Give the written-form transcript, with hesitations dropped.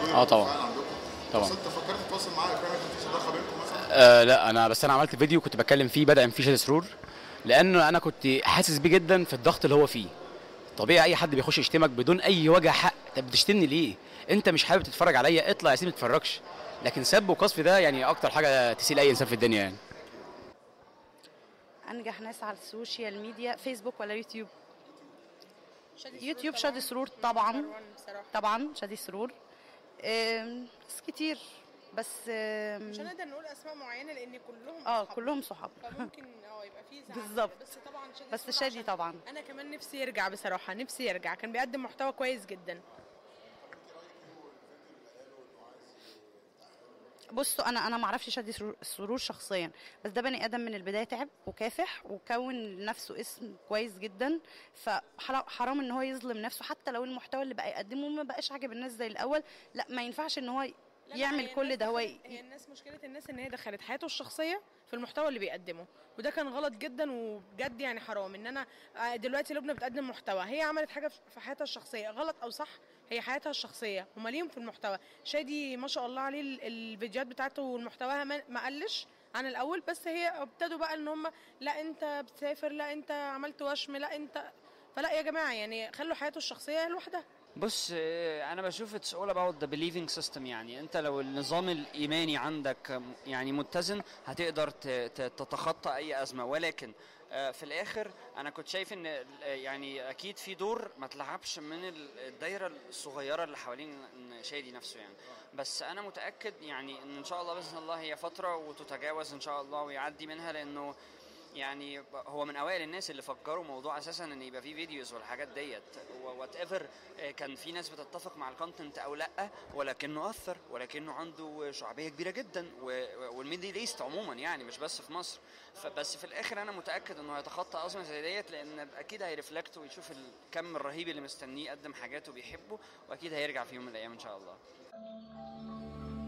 اه طبعا بالفعل عندكم. طبعا. بس انت فكرت تتواصل معاه اكرامي، كان في صداقه بينكم مثلا؟ لا انا عملت فيديو كنت بتكلم فيه بدأ فيه شادي سرور، لان انا كنت حاسس بيه جدا في الضغط اللي هو فيه. طبيعي اي حد بيخش يشتمك بدون اي وجه حق. طب بتشتمني ليه؟ انت مش حابب تتفرج عليا؟ اطلع يا سيدي ما تتفرجش. لكن سب وقذف ده يعني اكتر حاجه تسيء اي انسان في الدنيا يعني. انجح ناس على السوشيال ميديا فيسبوك ولا يوتيوب؟ شادي سرور يوتيوب طبعا، شادي سرور نمبر طبعا. 1 بصراحه. طبعا شادي سرور. ناس كتير بس مش هنقدر نقول اسماء معينه لان كلهم كلهم صحاب. فممكن يبقى في زعل. بالظبط. بس طبعا شادي بس سرور شادي عشان طبعا. انا كمان نفسي يرجع بصراحه، نفسي يرجع، كان بيقدم محتوى كويس جدا. بصوا انا ما اعرفش شادي سرور شخصيا، بس ده بني ادم من البدايه تعب وكافح وكون لنفسه اسم كويس جدا. فحرام ان هو يظلم نفسه، حتى لو المحتوى اللي بقى يقدمه ما بقاش عاجب الناس زي الاول. لا ما ينفعش ان هو لا يعمل هي كل الناس ده. هو هي الناس مشكله الناس ان هي دخلت حياته الشخصيه في المحتوى اللي بيقدمه، وده كان غلط جدا وبجد يعني حرام ان انا دلوقتي لبنى بتقدم محتوى، هي عملت حاجه في حياتها الشخصيه غلط او صح، هي حياتها الشخصيه، هما ليهم في المحتوى. شادي ما شاء الله عليه الفيديوهات بتاعته ومحتواها ما قلش عن الاول، بس هي ابتدوا بقى ان هم لا انت بتسافر، لا انت عملت وشم، لا انت، فلا يا جماعه يعني خلوا حياته الشخصيه لوحدها. بص، انا بشوف it's all about the believing system. يعني انت لو النظام الايماني عندك يعني متزن هتقدر تتخطى اي ازمه. ولكن في الاخر انا كنت شايف ان يعني اكيد في دور ما تلعبش من الدايره الصغيره اللي حوالين شادي نفسه يعني. بس انا متاكد يعني ان شاء الله باذن الله هي فتره وتتجاوز ان شاء الله ويعدي منها، لانه يعني هو من اوائل الناس اللي فكروا موضوع اساسا ان يبقى فيه فيديوز والحاجات ديت وات ايفر. كان في ناس بتتفق مع الكونتنت او لا، ولكنه اثر، ولكنه عنده شعبيه كبيره جدا والميدل ايست عموما يعني مش بس في مصر. فبس في الاخر انا متاكد انه هيتخطى ازمه زي ديت، لان اكيد هيرفلكت ويشوف الكم الرهيب اللي مستنيه يقدم حاجاته بيحبه، واكيد هيرجع في يوم من الايام ان شاء الله.